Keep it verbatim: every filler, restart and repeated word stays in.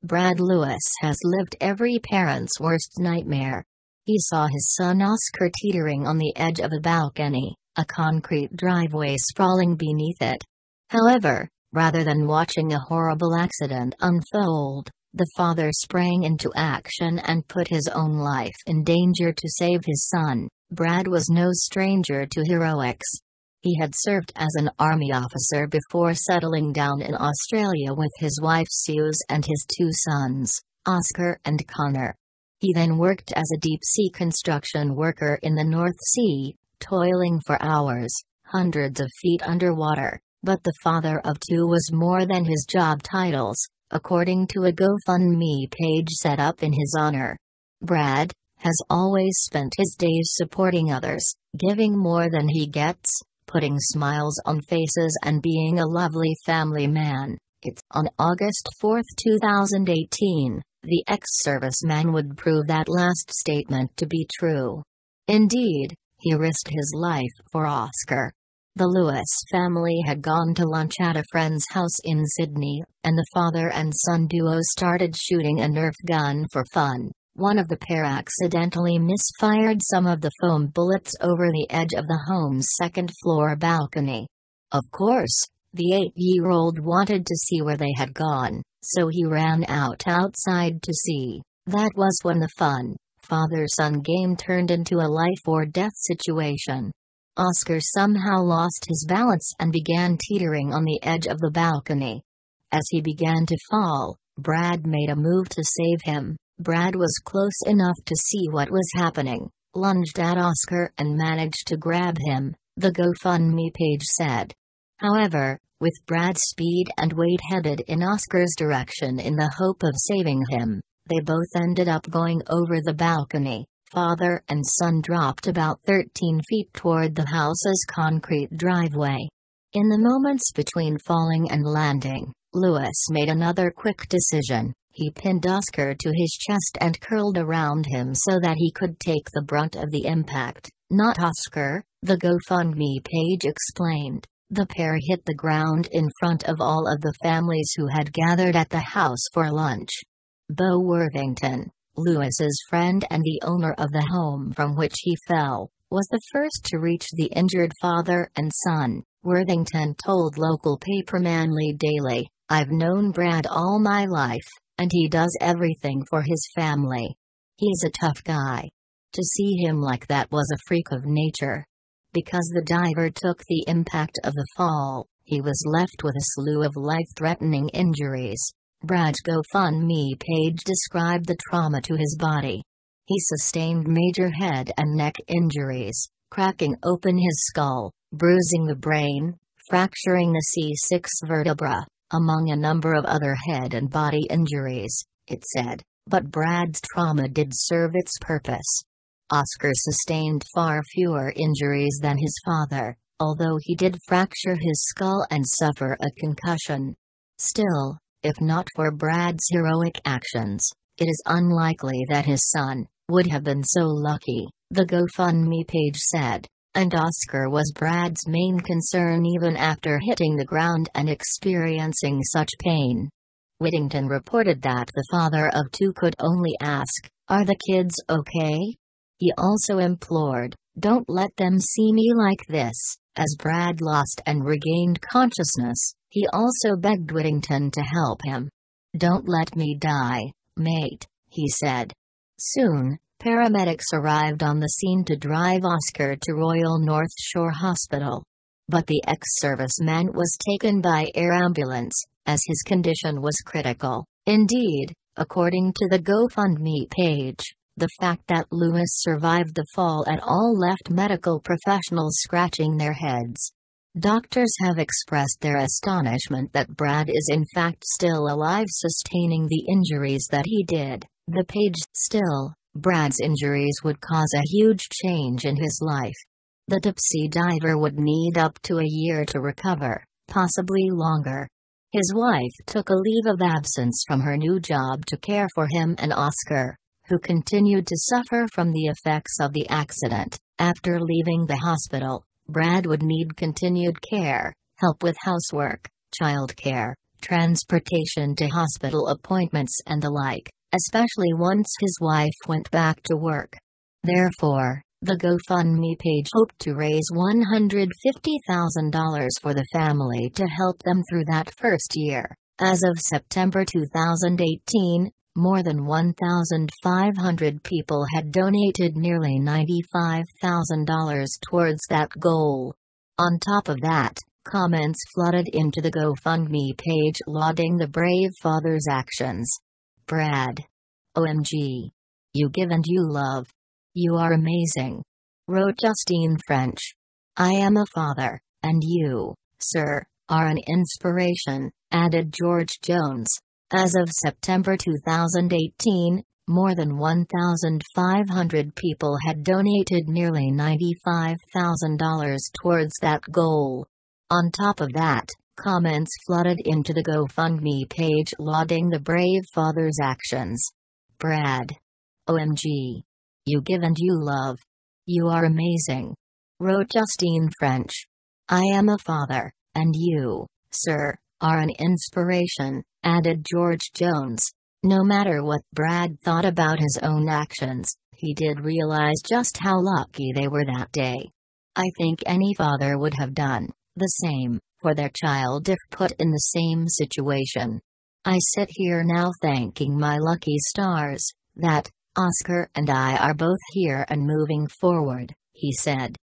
Brad Lewis has lived every parent's worst nightmare. He saw his son Oscar teetering on the edge of a balcony, a concrete driveway sprawling beneath it. However, rather than watching a horrible accident unfold, the father sprang into action and put his own life in danger to save his son. Brad was no stranger to heroics. He had served as an army officer before settling down in Australia with his wife Suze and his two sons, Oscar and Connor. He then worked as a deep-sea construction worker in the North Sea, toiling for hours, hundreds of feet underwater, but the father of two was more than his job titles, according to a GoFundMe page set up in his honor. Brad has always spent his days supporting others, giving more than he gets, putting smiles on faces and being a lovely family man. It's on August fourth two thousand eighteen, the ex-serviceman would prove that last statement to be true. Indeed, he risked his life for Oscar. The Lewis family had gone to lunch at a friend's house in Sydney, and the father and son duo started shooting a Nerf gun for fun. One of the pair accidentally misfired some of the foam bullets over the edge of the home's second-floor balcony. Of course, the eight-year-old wanted to see where they had gone, so he ran out outside to see. That was when the fun, father-son game turned into a life-or-death situation. Oscar somehow lost his balance and began teetering on the edge of the balcony. As he began to fall, Brad made a move to save him. Brad was close enough to see what was happening, lunged at Oscar and managed to grab him, the GoFundMe page said. However, with Brad's speed and weight headed in Oscar's direction in the hope of saving him, they both ended up going over the balcony. Father and son dropped about thirteen feet toward the house's concrete driveway. In the moments between falling and landing, Lewis made another quick decision. He pinned Oscar to his chest and curled around him so that he could take the brunt of the impact, not Oscar, the GoFundMe page explained. The pair hit the ground in front of all of the families who had gathered at the house for lunch. Bo Worthington, Lewis's friend and the owner of the home from which he fell, was the first to reach the injured father and son. Worthington told local paper Manly Daily, "I've known Brad all my life, and he does everything for his family. He's a tough guy. To see him like that was a freak of nature." Because the diver took the impact of the fall, he was left with a slew of life-threatening injuries. Brad's GoFundMe page described the trauma to his body. He sustained major head and neck injuries, cracking open his skull, bruising the brain, fracturing the C six vertebra, among a number of other head and body injuries, it said, but Brad's trauma did serve its purpose. Oscar sustained far fewer injuries than his father, although he did fracture his skull and suffer a concussion. Still, if not for Brad's heroic actions, it is unlikely that his son would have been so lucky, the GoFundMe page said, and Oscar was Brad's main concern even after hitting the ground and experiencing such pain. Whittington reported that the father of two could only ask, "Are the kids okay?" He also implored, "Don't let them see me like this." As Brad lost and regained consciousness, he also begged Whittington to help him. "Don't let me die, mate," he said. Soon, paramedics arrived on the scene to drive Oscar to Royal North Shore Hospital. But the ex-serviceman was taken by air ambulance, as his condition was critical. Indeed, according to the GoFundMe page, the fact that Lewis survived the fall at all left medical professionals scratching their heads. Doctors have expressed their astonishment that Brad is in fact still alive, sustaining the injuries that he did. The page still, Brad's injuries would cause a huge change in his life. The deep-sea diver would need up to a year to recover, possibly longer. His wife took a leave of absence from her new job to care for him and Oscar, who continued to suffer from the effects of the accident. After leaving the hospital, Brad would need continued care, help with housework, childcare, transportation to hospital appointments and the like, especially once his wife went back to work. Therefore, the GoFundMe page hoped to raise one hundred fifty thousand dollars for the family to help them through that first year. As of September two thousand eighteen, more than one thousand five hundred people had donated nearly ninety-five thousand dollars towards that goal. On top of that, comments flooded into the GoFundMe page lauding the brave father's actions. Brad. O M G. You give and you love. You are amazing. Wrote Justine French. I am a father, and you, sir, are an inspiration, added George Jones. As of September two thousand eighteen, more than one thousand five hundred people had donated nearly ninety-five thousand dollars towards that goal. On top of that, comments flooded into the GoFundMe page lauding the brave father's actions. Brad. O M G. You give and you love. You are amazing. Wrote Justine French. I am a father, and you, sir, are an inspiration, added George Jones. No matter what Brad thought about his own actions, he did realize just how lucky they were that day. I think any father would have done the same for their child if put in the same situation. I sit here now thanking my lucky stars that Oscar and I are both here and moving forward, he said.